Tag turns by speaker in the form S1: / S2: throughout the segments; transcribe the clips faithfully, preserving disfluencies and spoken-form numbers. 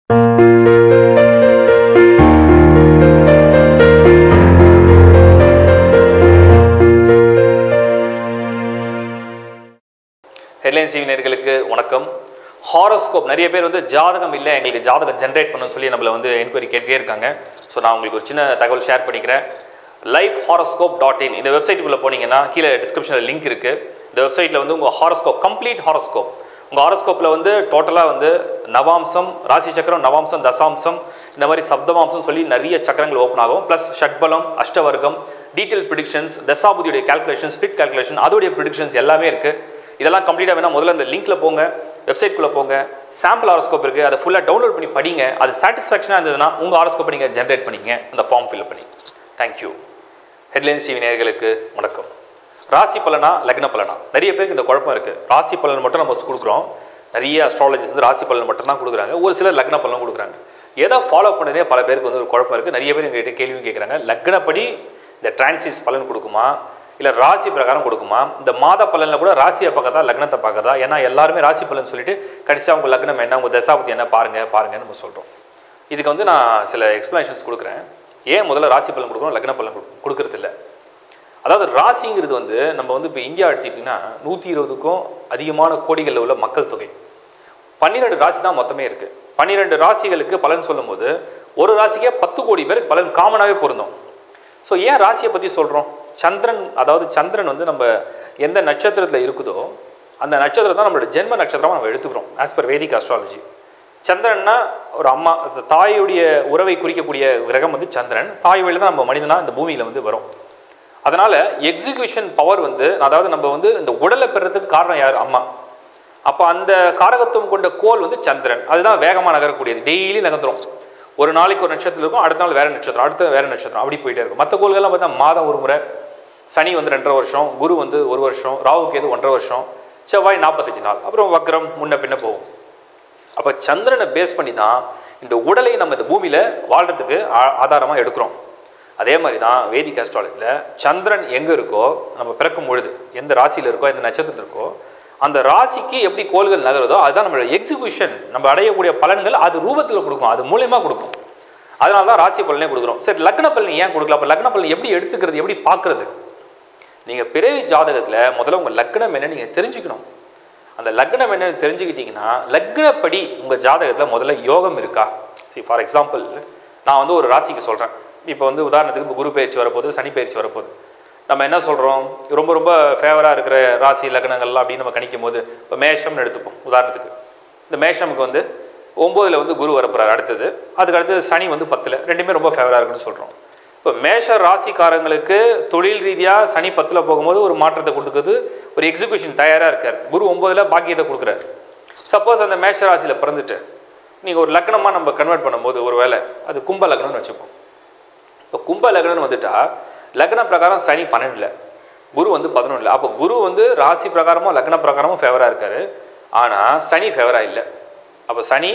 S1: Headlines TV நேயர்களுக்கு வணக்கம். Horoscope நிறைய பேர் வந்து ஜாதகம் இல்லை, எங்களுக்கு ஜாதகம் ஜென்ரேட் பண்ணணும்னு சொல்லி நம்மளை வந்து என்கொயரி கேட்டே இருக்காங்க. ஸோ நான் உங்களுக்கு ஒரு சின்ன தகவல் ஷேர் பண்ணிக்கிறேன். லைஃப் ஹாரோஸ்கோப் டாட் இன் இந்த வெப்சைட்டுக்குள்ளே போனீங்கன்னா கீழே டிஸ்கிரிப்ஷனில் லிங்க் இருக்குது. இந்த வெப்சைட்டில் வந்து உங்கள் ஹாரோஸ்கோப் கம்ப்ளீட் ஹாரோஸ்கோப் உங்கள் ஹாரோஸ்கோப்பில் வந்து டோட்டலாக வந்து நவாம்சம், ராசி சக்கரம், நவாம்சம், தசாம்சம், இந்த மாதிரி சப்தமாம்சம் சொல்லி நிறைய சக்கரங்கள் ஓப்பன் ஆகும். ப்ளஸ் ஷட்பலம், அஷ்டவர்க்கம், டீட்டெயில் ப்ரிடிக்ஷன்ஸ், தசாபுதியுடைய கால்குலேஷன், ஸ்பிட் கால்குலேஷன், அதோடைய ப்ரிடிக்ஷன்ஸ் எல்லாமே இருக்குது. இதெல்லாம் கம்ப்ளீட்டாக வேணால் முதல்ல இந்த லிங்க்கில் போங்க, வெப்சைட்குள்ளே போங்க, சாம்பிள் ஹாரோஸ்கோப் இருக்குது, அதை ஃபுல்லாக டவுன்லோட் பண்ணி படிங்க. அது சாட்டிஸ்ஃபேக்ஷனாக இருந்ததுன்னா உங்கள் ஹாரோஸ்கோப்பை நீங்கள் ஜென்ரேட் பண்ணிங்க, அந்த ஃபார்ம் ஃபில் பண்ணி. தேங்க்யூ. ஹெட்லைன்ஸ் டிவி நேயர்களுக்கு வணக்கம். ராசி பலனா லக்ன பலனா நிறைய பேருக்கு இந்த குழப்பம் இருக்குது. ராசி பலன் மட்டும் நம்ம கொடுக்குறோம், நிறைய அஸ்ட்ராலஜிஸ் வந்து ராசி பலன் மட்டும் தான் கொடுக்குறாங்க, ஒரு சிலர் லக்ன பலனும் கொடுக்குறாங்க. எதை ஃபாலோ பண்ணுறதே பல பேருக்கு வந்து ஒரு குழப்பம் இருக்குது. நிறைய பேர் எங்கள்கிட்ட கேள்வியும் கேட்குறாங்க, லக்னப்படி இந்த டிரான்சிட்ஸ் பலன் கொடுக்குமா இல்லை ராசி பிரகாரம் கொடுக்குமா? இந்த மாத பலனில் கூட ராசியை பார்க்கதா லக்னத்தை பார்க்கதா? ஏன்னா எல்லாருமே ராசி பலன் சொல்லிட்டு கடைசியாக உங்கள் லக்னம் என்ன, உங்கள் தசாபதி என்ன பாருங்கள் பாருங்கன்னு நம்ம சொல்கிறோம். இதுக்கு வந்து நான் சில எக்ஸ்ப்ளனேஷன்ஸ் கொடுக்குறேன். ஏன் முதல்ல ராசி பலன் கொடுக்குறோம், லக்ன பலன் கொடுக்குறது இல்லை? அதாவது ராசிங்கிறது வந்து நம்ம வந்து இப்போ இந்தியா எடுத்துக்கிட்டிங்கன்னா நூற்றி இருபதுக்கும் அதிகமான கோடிகளில் உள்ள மக்கள் தொகை, பன்னிரெண்டு ராசி தான் மொத்தமே இருக்குது. பன்னிரெண்டு ராசிகளுக்கு பலன் சொல்லும்போது ஒரு ராசிக்கே பத்து கோடி பேருக்கு பலன் காமனாகவே பொருந்தும். ஸோ ஏன் ராசியை பற்றி சொல்கிறோம்? சந்திரன், அதாவது சந்திரன் வந்து நம்ம எந்த நட்சத்திரத்தில் இருக்குதோ அந்த நட்சத்திரம் தான் நம்மளோட ஜென்ம நட்சத்திரமாக நம்ம எடுத்துக்கிறோம் ஆஸ் பர் வேதிக் அஸ்ட்ராலஜி. சந்திரன்னா ஒரு அம்மா, தாயுடைய உறவை குறிக்கக்கூடிய கிரகம் வந்து சந்திரன். தாய் வழியில் தான் நம்ம மனிதனாக இந்த பூமியில் வந்து வரும். அதனால் எக்ஸிக்யூஷன் பவர் வந்து, அதாவது நம்ம வந்து இந்த உடலை பெறதுக்கு காரணம் யார்? அம்மா. அப்போ அந்த காரகத்துவம் கொண்ட கோள் வந்து சந்திரன். அதுதான் வேகமாக நகரக்கூடியது, டெய்லி நகர்ந்துடும். ஒரு நாளைக்கு ஒரு நட்சத்திரம் இருக்கும், அடுத்த நாள் வேறு நட்சத்திரம், அடுத்த வேறு நட்சத்திரம், அப்படி போயிட்டே இருக்கும். மற்ற கோள்கள்லாம் பார்த்தா மாதம் ஒரு முறை, சனி வந்து ரெண்டரை வருஷம், குரு வந்து ஒரு வருஷம், ராகு கேது ஒன்றரை வருஷம், செவ்வாய் நாற்பத்தஞ்சு நாள், அப்புறம் வக்ரம் முன்ன பின்ன போகும். அப்போ சந்திரனை பேஸ் பண்ணி தான் இந்த உடலை நம்ம இந்த பூமியில் வாழ்கிறதுக்கு ஆதாரமாக எடுக்கிறோம். அதே மாதிரி தான் வேதிக் அஸ்ட்ராலஜியில் சந்திரன் எங்கே இருக்கோ, நம்ம பிறக்கும் பொழுது எந்த ராசியில் இருக்கோ, எந்த நட்சத்திரத்தில் இருக்கோ, அந்த ராசிக்கு எப்படி கோள்கள் நகருதோ அதுதான் நம்மளோட எக்ஸிக்யூஷன், நம்ம அடையக்கூடிய பலன்கள் அது ரூபத்தில் கொடுக்கும், அது மூலியமாக கொடுக்கும். அதனால தான் ராசி பலனே கொடுக்குறோம். சரி, லக்ன பலன் ஏன் கொடுக்கல? அப்போ லக்ன பலன் எப்படி எடுத்துக்கிறது, எப்படி பார்க்குறது? நீங்கள் பிறவி ஜாதகத்தில் முதல்ல உங்கள் லக்னம் என்னன்னு நீங்கள் தெரிஞ்சுக்கணும். அந்த லக்னம் என்னன்னு தெரிஞ்சுக்கிட்டிங்கன்னா லக்னப்படி உங்கள் ஜாதகத்தில் முதல்ல யோகம் இருக்கா? சரி, ஃபார் எக்ஸாம்பிள் நான் வந்து ஒரு ராசிக்கு சொல்கிறேன். இப்போ வந்து உதாரணத்துக்கு இப்போ குரு பயிற்சி வரப்போகுது, சனி பயிற்சி வரப்போகுது. நம்ம என்ன சொல்கிறோம், ரொம்ப ரொம்ப ஃபேவராக இருக்கிற ராசி லக்னங்கள்லாம் அப்படின்னு நம்ம கணிக்கும் போது இப்போ மேஷம்னு எடுத்துப்போம் உதாரணத்துக்கு. இந்த மேஷமுக்கு வந்து ஒம்போதில் வந்து குரு வரப்போகிறார், அடுத்தது அதுக்கு அடுத்தது சனி வந்து பத்தில், ரெண்டுமே ரொம்ப ஃபேவராக இருக்குன்னு சொல்கிறோம். இப்போ மேஷ ராசிக்காரங்களுக்கு தொழில் ரீதியாக சனி பத்தில் போகும்போது ஒரு மாற்றத்தை கொடுக்குறது, ஒரு எக்ஸிக்யூஷன் தயாராக இருக்கார். குரு ஒம்போதில் பாக்கியத்தை கொடுக்குறாரு. சப்போஸ் அந்த மேஷ ராசியில் பிறந்துட்டு நீங்கள் ஒரு லக்னமாக நம்ம கன்வெர்ட் பண்ணும்போது ஒரு வேளை அது கும்ப லக்னம்னு வச்சுப்போம். இப்போ கும்ப லக்னம்னு வந்துட்டால் லக்ன பிரகாரம் சனி பன்னெண்டில், குரு வந்து பதினொன்றில். அப்போ குரு வந்து ராசி பிரகாரமும் லக்ன பிரகாரமும் ஃபேவராக இருக்கார், ஆனால் சனி ஃபேவராக இல்லை. அப்போ சனி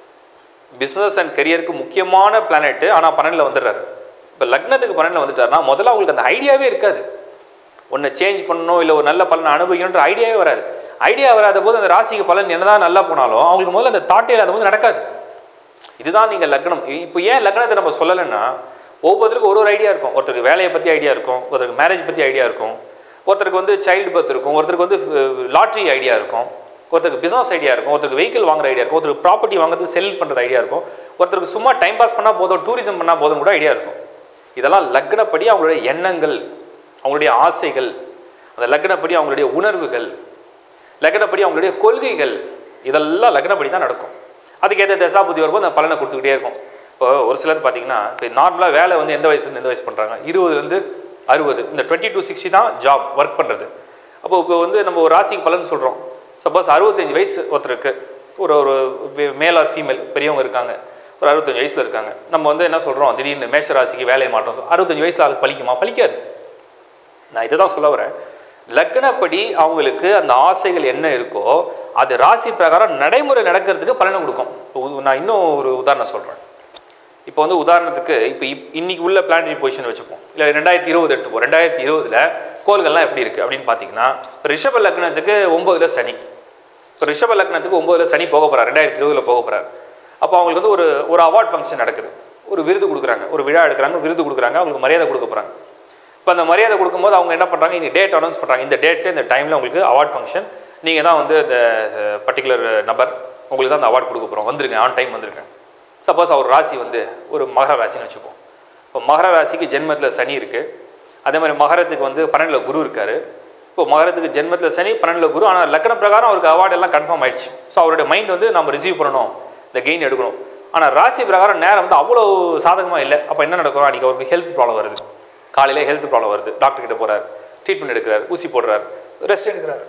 S1: பிஸ்னஸ் அண்ட் கெரியருக்கு முக்கியமான பிளானெட்டு, ஆனால் பன்னெண்டில் வந்துடுறாரு. இப்போ லக்னத்துக்கு பன்னெண்டில் வந்துட்டாருன்னா முதல்ல அவங்களுக்கு அந்த ஐடியாவே இருக்காது, ஒன்று சேஞ்ச் பண்ணணும் இல்லை ஒரு நல்ல பலனை அனுபவிக்கணுன்ற ஐடியாவே வராது. ஐடியா வராத போது அந்த ராசிக்கு பலன் என்னதான் நல்லா போனாலும் அவங்களுக்கு முதல்ல அந்த தாட்டே இல்லாத போது நடக்காது. இதுதான் நீங்கள் லக்னம். இப்போ ஏன் லக்னத்தை நம்ம சொல்லலைன்னா, ஒவ்வொருத்தருக்கும் ஒரு ஒரு ஐடியா இருக்கும். ஒருத்தருக்கு வேலையை பற்றி ஐடியா இருக்கும், ஒருத்தருக்கு மேரேஜ் பற்றி ஐடியா இருக்கும், ஒருத்தருக்கு வந்து சைல்டு பர்த் இருக்கும், ஒருத்தருக்கு வந்து லாட்ரி ஐடியா இருக்கும், ஒருத்தருக்கு பிஸ்னஸ் ஐடியா இருக்கும், ஒருத்தருக்கு வெஹிக்கிள் வாங்குற ஐடியா இருக்கும், ஒருத்தருக்கு ப்ராப்பர்ட்டி வாங்குறது செல் பண்ணுறது ஐடியா இருக்கும், ஒருத்தருக்கு சும்மா டைம் பாஸ் பண்ணால் போதும், டூரிசம் பண்ணால் போதும் கூட ஐடியா இருக்கும். இதெல்லாம் லக்னப்படி அவங்களுடைய எண்ணங்கள், அவங்களுடைய ஆசைகள், அந்த லக்னப்படி அவங்களுடைய உணர்வுகள், லக்னப்படி அவங்களுடைய கொள்கைகள், இதெல்லாம் லக்னப்படி தான் நடக்கும். அதுக்கேற்ற தசாபுத்தி வரும்போது அந்த பலனை கொடுத்துக்கிட்டே இருக்கும். இப்போ ஒரு சிலர் பார்த்தீங்கன்னா இப்போ நார்மலாக வேலை வந்து எந்த வயசுலேருந்து எந்த வயசு பண்ணுறாங்க, இருபதுலேருந்து அறுபது, இந்த டுவெண்ட்டி டூ சிக்ஸ்டி தான் ஜாப் ஒர்க் பண்ணுறது. அப்போ இப்போ வந்து நம்ம ஒரு ராசிக்கு பலன் சொல்கிறோம். சப்போஸ் அறுபத்தஞ்சு வயசு ஒருத்தருக்கு, ஒரு ஒரு மேல் ஆர் ஃபீமேல் பெரியவங்க இருக்காங்க, ஒரு அறுபத்தஞ்சு வயசில் இருக்காங்க. நம்ம வந்து என்ன சொல்கிறோம், திடீர்னு மேஷ ராசிக்கு வேலையை மாற்றோம், அறுபத்தஞ்சு வயசில் ஆளுக்கு பலிக்குமா? பலிக்காது. நான் இதை தான் சொல்ல வரேன். லக்னப்படி அவங்களுக்கு அந்த ஆசைகள் என்ன இருக்கோ அது ராசி பிரகாரம் நடைமுறை நடக்கிறதுக்கு பலனை கொடுக்கும். இப்போ நான் இன்னும் ஒரு உதாரணம் சொல்கிறேன். இப்போ வந்து உதாரணத்துக்கு இப்போ இப் இன்னைக்கு உள்ள பிளானட்டரி பொசிஷன் வச்சுப்போம், இல்லை ரெண்டாயிரத்தி இருபது எடுத்துப்போம். ரெண்டாயிரத்தி இருபதில் கோள்கள்லாம் எப்படி இருக்குது அப்படின்னு பார்த்தீங்கன்னா, இப்போ ரிஷப லக்னத்துக்கு ஒம்போதில் சனி, இப்போ ரிஷப லக்னத்துக்கு ஒம்போதில் சனி போக போகிறார், ரெண்டாயிரத்தி இருபதில் போக போகிறார். அப்போ அவங்களுக்கு வந்து ஒரு ஒரு அவார்ட் ஃபங்க்ஷன் நடக்குது, ஒரு விருது கொடுக்குறாங்க, ஒரு விழா எடுக்கிறாங்க, விருது கொடுக்குறாங்க, அவங்களுக்கு மரியாதை கொடுக்க போகிறாங்க. இப்போ அந்த மரியாதை கொடுக்கும்போது அவங்க என்ன பண்ணுறாங்க, இங்கே டேட் அனௌன்ஸ் பண்ணுறாங்க, இந்த டேட்டு இந்த டைமில் உங்களுக்கு அவார்ட் ஃபங்க்ஷன், நீங்கள் தான் வந்து இந்த பர்டிகுலர் நபர், உங்களுக்கு தான் அந்த அவார்ட் கொடுக்க போகிறோம், வந்துருங்க, ஆன் டைம் வந்துருங்க. சப்போஸ் அவர் ராசி வந்து ஒரு மகர ராசின்னு வச்சுப்போம். இப்போ மகர ராசிக்கு ஜென்மத்தில் சனி இருக்குது, அதே மாதிரி மகரத்துக்கு வந்து பன்னெண்டில் குரு இருக்கார். இப்போ மகரத்துக்கு ஜென்மத்தில் சனி, பன்னெண்டில் குரு, ஆனால் லக்ன பிரகாரம் அவருக்கு அவார்டு எல்லாம் கன்ஃபார்ம் ஆயிடுச்சு. ஸோ அவருடைய மைண்ட் வந்து நம்ம ரிசீவ் பண்ணணும், இந்த கெயின் எடுக்கணும். ஆனால் ராசி பிரகாரம் நேரம் வந்து அவ்வளோ சாதகமாக இல்லை. அப்போ என்ன நடக்கும், அன்றைக்கி அவருக்கு ஹெல்த் ப்ராப்ளம் வருது, காலையில் ஹெல்த் ப்ராப்ளம் வருது, டாக்டர் கிட்ட போகிறார், ட்ரீட்மெண்ட் எடுக்கிறார், ஊசி போடுறார், ரெஸ்ட் எடுக்கிறார்.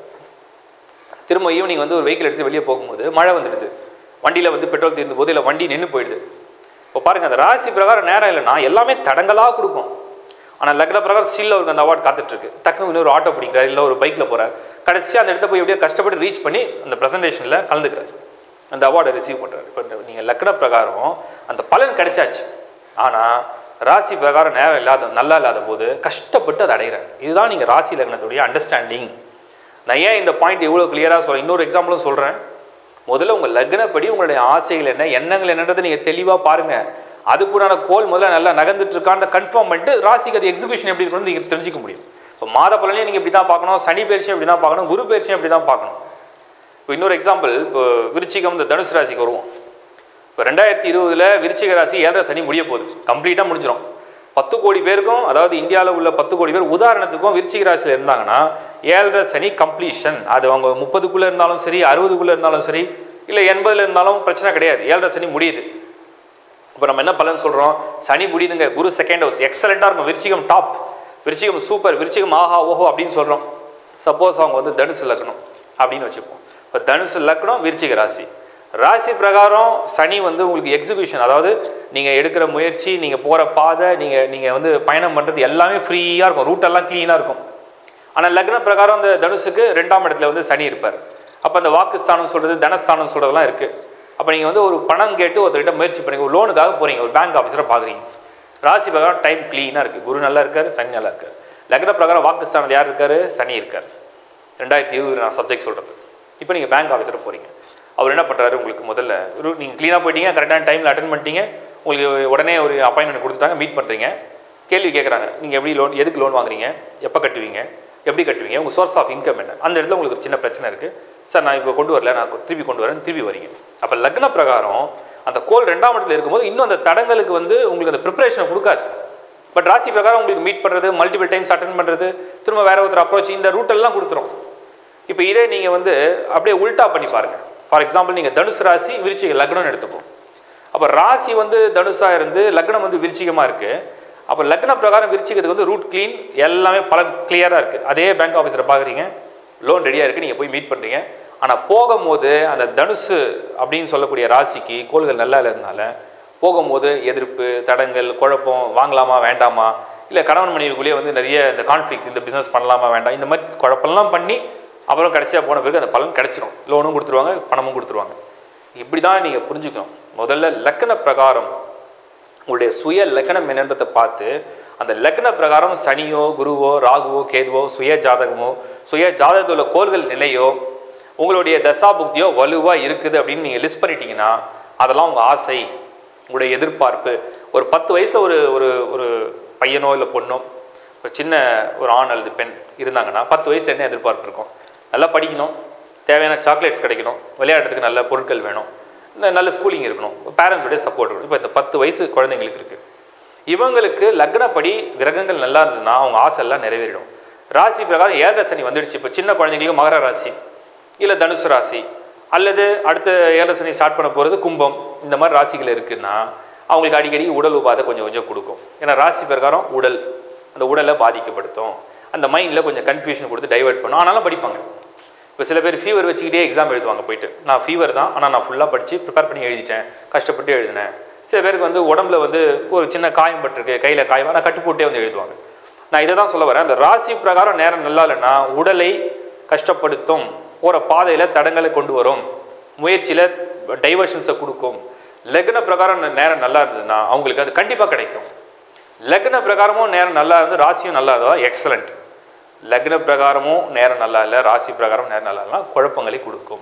S1: திரும்ப ஈவினிங் வந்து ஒரு வெஹிக்கிள் எடுத்து வெளியே போகும்போது மழை வந்துடுது, வண்டியில் வந்து பெட்ரோல் தீர்ந்த போது இல்லை வண்டி நின்று போயிடுது. இப்போ பாருங்கள், அந்த ராசி பிரகாரம் நேரம் இல்லைன்னா எல்லாமே தடங்களாக கொடுக்கும். ஆனால் லக்ன பிரகாரம் ஸ்டில் அவருக்கு அந்த அவார்டு காத்துட்ருக்கு. டக்குனு இன்னொரு ஆட்டோ பிடிக்கிறார், இல்லை ஒரு பைக்கில் போகிறார், கடைசியாக அந்த இடத்த போய் எப்படியோ கஷ்டப்பட்டு ரீச் பண்ணி அந்த ப்ரெசன்டேஷனில் கலந்துக்கிறார், அந்த அவார்டை ரிசீவ் பண்ணுறாரு. இப்போ நீங்கள் லக்ன பிரகாரம் அந்த பலன் கிடைச்சாச்சு, ஆனால் ராசி பிரகாரம் நேரம் இல்லாத நல்லா இல்லாத போது கஷ்டப்பட்டு அதை அடைகிறார். இதுதான் நீங்கள் ராசி லக்னத்துடைய அண்டர்ஸ்டாண்டிங். நான் ஏன் இந்த பாயிண்ட் இவ்வளோ கிளியராக சொல்கிறேன், இன்னொரு எக்ஸாம்பிளும் சொல்கிறேன். முதல்ல உங்கள் லக்னப்படி உங்களுடைய ஆசைகள் என்ன, எண்ணங்கள் என்னன்றதை நீங்கள் தெளிவாக பாருங்கள். அதுக்குண்டான கோல் முதல்ல நல்லா நகர்ந்துட்டுருக்கான்னு கன்ஃபார்ம் பண்ணிட்டு ராசிக்கு அது எக்ஸிக்யூஷன் எப்படி இருக்கணும்னு நீங்கள் தெரிஞ்சிக்க முடியும். இப்போ மாத பலனையும் நீங்கள் இப்படி தான் பார்க்கணும், சனி பயிற்சியும் இப்படி தான் பார்க்கணும், குரு பயிற்சியும் இப்படி தான் பார்க்கணும். இப்போ இன்னொரு எக்ஸாம்பிள், இப்போ விருச்சிகம் இந்த தனுசு ராசிக்கு வருவோம். இப்போ ரெண்டாயிரத்தி இருபதில் விருச்சிக ராசி ஏழரை சனி முடிய போகுது, கம்ப்ளீட்டாக முடிஞ்சிடும். பத்து கோடி பேருக்கும், அதாவது இந்தியாவில் உள்ள பத்து கோடி பேர் உதாரணத்துக்கும் விருச்சிக ராசியில் இருந்தாங்கன்னா ஏழரை சனி கம்ப்ளீஷன். அது அவங்க முப்பதுக்குள்ளே இருந்தாலும் சரி, அறுபதுக்குள்ளே இருந்தாலும் சரி, இல்லை எண்பதில் இருந்தாலும் பிரச்சனை கிடையாது, ஏழரை சனி முடியுது. இப்போ நம்ம என்ன பலன் சொல்கிறோம், சனி முடியுதுங்க, குரு செகண்ட் ஹவுஸ் எக்ஸலண்ட்டாக இருக்கும், விருச்சிகம் டாப், விருச்சிகம் சூப்பர், விருச்சிகம் ஆஹா ஓஹோ அப்படின்னு சொல்கிறோம். சப்போஸ் அவங்க வந்து தனுசு லக்னம் அப்படின்னு வச்சுப்போம். இப்போ தனுசு லக்னம் விருச்சிக ராசி, ராசி பிரகாரம் சனி வந்து உங்களுக்கு எக்ஸிக்யூஷன், அதாவது நீங்கள் எடுக்கிற முயற்சி, நீங்கள் போகிற பாதை, நீங்கள் நீங்கள் வந்து பயணம் பண்ணுறது எல்லாமே ஃப்ரீயாக இருக்கும், ரூட்டெல்லாம் க்ளீனாக இருக்கும். ஆனால் லக்ன பிரகாரம் அந்த தனுசுக்கு ரெண்டாம் இடத்துல வந்து சனி இருப்பார். அப்போ அந்த வாக்குஸ்தானம் சொல்கிறது, தனஸ்தானம் சொல்கிறதுலாம் இருக்குது. அப்போ நீங்கள் வந்து ஒரு பணம் கேட்டு ஒருத்தர்கிட்ட முயற்சி பண்ணி ஒரு லோனுக்காக போகிறீங்க, ஒரு பேங்க் ஆஃபீஸரை பார்க்குறீங்க. ராசி பிரகாரம் டைம் க்ளீனாக இருக்குது, குரு நல்லா இருக்கார், சனி நல்லா இருக்கார். லக்ன பிரகாரம் வாக்குஸ்தானத்தில் யார் இருக்கார், சனி இருக்கார். ரெண்டாயிரத்தி இருபது நான் சப்ஜெக்ட் சொல்கிறது. இப்போ நீங்கள் பேங்க் ஆஃபீஸரை போகிறீங்க, அவர் என்ன பண்ணுறாரு, உங்களுக்கு முதல்ல ஒரு நீங்கள் க்ளீனாக போயிட்டீங்க, கரெக்டான டைமில் அட்டன் பண்ணிட்டீங்க, உங்களுக்கு உடனே ஒரு அப்பாயின்மெண்ட் கொடுத்துட்டாங்க, மீட் பண்ணுறீங்க, கேள்வி கேட்குறாங்க, நீங்கள் எப்படி லோன், எதுக்கு லோன் வாங்குறீங்க, எப்போ கட்டுவீங்க, எப்படி கட்டுவீங்க, உங்கள் சோர்ஸ் ஆஃப் இன்கம் என்ன. அந்த இடத்துல உங்களுக்கு ஒரு சின்ன பிரச்சனை இருக்குது, சார் நான் இப்போ கொண்டு வரல, நான் திருப்பி கொண்டு வரேன், திருப்பி வரீங்க. அப்போ லக்ன பிரகாரம் அந்த கோல் ரெண்டாம் இடத்துல இருக்கும்போது இன்னும் அந்த தடங்களுக்கு வந்து உங்களுக்கு அந்த ப்ரிப்பரேஷனை கொடுக்காது. பட் ராசி பிரகாரம் உங்களுக்கு மீட் பண்ணுறது, மல்டிபிள் டைம்ஸ் அட்டன் பண்ணுறது, திரும்ப வேறு ஒருத்தர் அப்ரோச், இந்த ரூட்டெல்லாம் கொடுத்துரும். இப்போ இதே நீங்கள் வந்து அப்படியே உல்ட்டா பண்ணி பாருங்கள். ஃபார் எக்ஸாம்பிள், நீங்கள் தனுசு ராசி விருச்சிக லக்னம்னு எடுத்துப்போம். அப்போ ராசி வந்து தனுசாக இருந்து லக்னம் வந்து விருச்சிகமாக இருக்குது. அப்போ லக்ன பிரகாரம் விருச்சிகத்துக்கு வந்து ரூட் க்ளீன், எல்லாமே பலன் கிளியராக இருக்குது. அதே பேங்க் ஆஃபீஸரை பார்க்குறீங்க, லோன் ரெடியாக இருக்குது, நீங்கள் போய் மீட் பண்ணுறீங்க. ஆனால் போகும்போது அந்த தனுசு அப்படின்னு சொல்லக்கூடிய ராசிக்கு கோள்கள் நல்லா இல்லாததுனால போகும்போது எதிர்ப்பு, தடங்கள், குழப்பம், வாங்கலாமா வேண்டாமா, இல்லை கணவன் மனைவிக்குள்ளேயே வந்து நிறைய இந்த கான்ஃப்ளிக்ஸ், இந்த பிஸ்னஸ் பண்ணலாமா வேண்டாம், இந்த மாதிரி குழப்பம்லாம் பண்ணி அப்புறம் கடைசியாக போன பிறகு அந்த பலன் கிடைச்சிரும், லோனும் கொடுத்துருவாங்க, பணமும் கொடுத்துருவாங்க. இப்படி தான் நீங்கள் புரிஞ்சுக்கணும். முதல்ல லக்ன பிரகாரம் உங்களுடைய சுய லக்னம் என்னன்றதை பார்த்து அந்த லக்ன பிரகாரம் சனியோ, குருவோ, ராகுவோ, கேதுவோ, சுய ஜாதகமோ, சுய ஜாதகத்தில் உள்ள கோள்கள் நிலையோ, உங்களுடைய தசா புக்தியோ வலுவாக இருக்குது அப்படின்னு நீங்கள் லிஸ்ட் பண்ணிட்டீங்கன்னா அதெல்லாம் உங்கள் ஆசை, உங்களுடைய எதிர்பார்ப்பு. ஒரு பத்து வயசில் ஒரு ஒரு ஒரு பையனோ இல்லை பொண்ணோ, ஒரு சின்ன ஒரு ஆண் அல்லது பெண் இருந்தாங்கன்னா பத்து வயசில் என்ன எதிர்பார்ப்பு இருக்கும், நல்லா படிக்கணும், தேவையான சாக்லேட்ஸ் கிடைக்கணும், விளையாடுறதுக்கு நல்ல பொருட்கள் வேணும், நல்ல ஸ்கூலிங் இருக்கணும், பேரண்ட்ஸுடைய சப்போர்ட் இருக்கணும். இப்போ இந்த பத்து வயசு குழந்தைங்களுக்கு இருக்குது. இவங்களுக்கு லக்னப்படி கிரகங்கள் நல்லா இருந்ததுன்னா அவங்க ஆசையெல்லாம் நிறைவேறிடும். ராசி பிரகாரம் ஏழரை சனி வந்துடுச்சு. இப்போ சின்ன குழந்தைங்களுக்கு மகர ராசி இல்லை தனுசு ராசி அல்லது அடுத்த ஏழரை சனி ஸ்டார்ட் பண்ண போகிறது கும்பம், இந்த மாதிரி ராசிகள் இருக்குன்னா அவங்களுக்கு அடிக்கடி உடல் உபாதை கொஞ்சம் கொஞ்சம் கொடுக்கும். ஏன்னா ராசி பிரகாரம் உடல் அந்த உடலை பாதிக்கப்படுத்தும், அந்த மைண்டில் கொஞ்சம் கன்ஃபியூஷன் கொடுத்து டைவெர்ட் பண்ணும். ஆனாலும் படிப்பாங்க. இப்போ சில பேர் ஃபீவர் வச்சுக்கிட்டே எக்ஸாம் எழுதுவாங்க போயிட்டு, நான் ஃபீவர் தான் ஆனால் நான் ஃபுல்லாக படித்து ப்ரிப்பேர் பண்ணி எழுதிட்டேன், கஷ்டப்பட்டு எழுதினேன். சில பேருக்கு வந்து உடம்புல வந்து ஒரு சின்ன காயம் பட்டிருக்கு, கையில் காயம், ஆனால் கட்டு போட்டே வந்து எழுதுவாங்க. நான் இதை தான் சொல்ல வரேன். அந்த ராசி பிரகாரம் நேரம் நல்லா இல்லைன்னா உடலை கஷ்டப்படுத்தும், போகிற பாதையில் தடங்களை கொண்டு வரும், முயற்சியில் டைவர்ஷன்ஸை கொடுக்கும். லக்ன பிரகாரம் நேரம் நல்லா இருந்ததுன்னா அவங்களுக்கு அது கண்டிப்பாக கிடைக்கும். லக்ன பிரகாரமும் நேரம் நல்லா இருந்து ராசியும் நல்லா இருந்தால் எக்ஸலண்ட். லக்ன பிரகாரமும் நேரம் நல்லா இல்லை, ராசி பிரகாரம் நேரம் நல்லா இல்லைனா குழப்பங்களை கொடுக்கும்.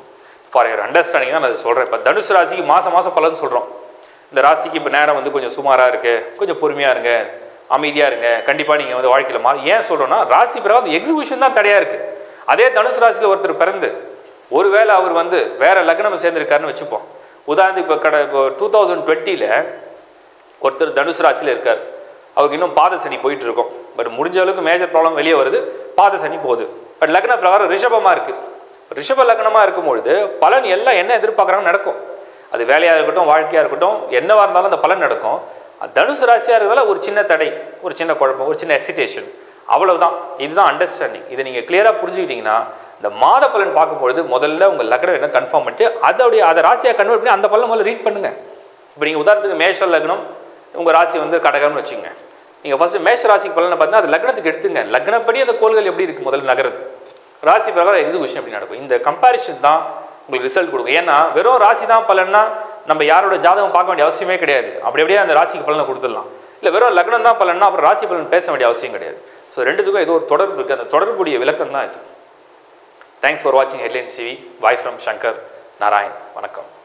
S1: ஃபார் யுவர் அண்டர்ஸ்டாண்டிங் தான் நான் அதை சொல்கிறேன். இப்போ தனுசு ராசிக்கு மாதம் மாதம் பலன் சொல்கிறோம். இந்த ராசிக்கு இப்போ நேரம் வந்து கொஞ்சம் சுமாராக இருக்குது, கொஞ்சம் பொறுமையாக இருங்க, அமைதியாக இருங்க, கண்டிப்பாக நீங்கள் வந்து வாழ்க்கையில் மாறி. ஏன் சொல்கிறோன்னா ராசி பிறகு அந்த எக்ஸிக்யூஷன் தான் தடையாக இருக்குது. அதே தனுசு ராசியில் ஒருத்தர் பிறந்து ஒருவேளை அவர் வந்து வேறு லக்னம் சேர்ந்துருக்காருன்னு வச்சுப்போம். உதாரணத்துக்கு இப்போ கடை இப்போ டூ தௌசண்ட் டுவெண்ட்டியில் ஒருத்தர் தனுசு ராசியில் இருக்கார். அவருக்கு இன்னும் பாத சனி போயிட்டு இருக்கும். பட் முடிஞ்ச அளவுக்கு மேஜர் ப்ராப்ளம் வெளியே வருது, பாத சனி போகுது. பட் லக்ன பிரகாரம் ரிஷபமாக இருக்குது. ரிஷப லக்னமாக இருக்கும்பொழுது பலன் எல்லாம் என்ன எதிர்பார்க்குறாங்க நடக்கும். அது வேலையாக இருக்கட்டும், வாழ்க்கையாக இருக்கட்டும், என்னவாக இருந்தாலும் அந்த பலன் நடக்கும். தனுசு ராசியாக இருக்கிறதால ஒரு சின்ன தடை, ஒரு சின்ன குழப்பம், ஒரு சின்ன ஹெசிடேஷன், அவ்வளவுதான். இதுதான் அண்டர்ஸ்டாண்டிங். இதை நீங்கள் கிளியராக புரிஞ்சுக்கிட்டீங்கன்னா இந்த மாத பலன் பார்க்கும்பொழுது முதல்ல உங்கள் லக்னம் என்ன கன்ஃபார்ம் பண்ணிட்டு அதோடைய அதை ராசியாக கன்வெர்ட் பண்ணி அந்த பலன் முதல்ல ரீட் பண்ணுங்கள். இப்போ நீங்கள் உதாரணத்துக்கு மேஷ லக்னம், உங்கள் ராசி வந்து கடகம்னு வச்சுங்க. நீங்கள் ஃபஸ்ட்டு மேஷ ராசிக்கு பலனை பார்த்தீங்கன்னா அது லக்னத்துக்கு எடுத்துங்க. லக்னப்படி அந்த கோள்கள் எப்படி இருக்குது முதல்ல நகருது, ராசி பிரகாரம் எக்ஸிக்யூஷன் எப்படி நடக்கும். இந்த கம்பேரிஷன் தான் உங்களுக்கு ரிசல்ட் கொடுக்கும். ஏன்னா வெறும் ராசி தான் பலன்னா நம்ம யாரோட ஜாதகம் பார்க்க வேண்டிய அவசியமே கிடையாது. அப்படி அப்படியே அந்த ராசிக்கு பலனை கொடுத்துடலாம். இல்லை வெறும் லக்னம் தான் பலன்னா அப்புறம் ராசி பலன் பேச வேண்டிய அவசியம் கிடையாது. ஸோ ரெண்டுத்துக்கும் ஏதோ ஒரு தொடர்பு இருக்குது. அந்த தொடர்புடைய விளக்கம் தான் இது. தேங்க்ஸ் ஃபார் வாட்சிங் headlines TV. Bye from Shankar Narayan. வணக்கம்.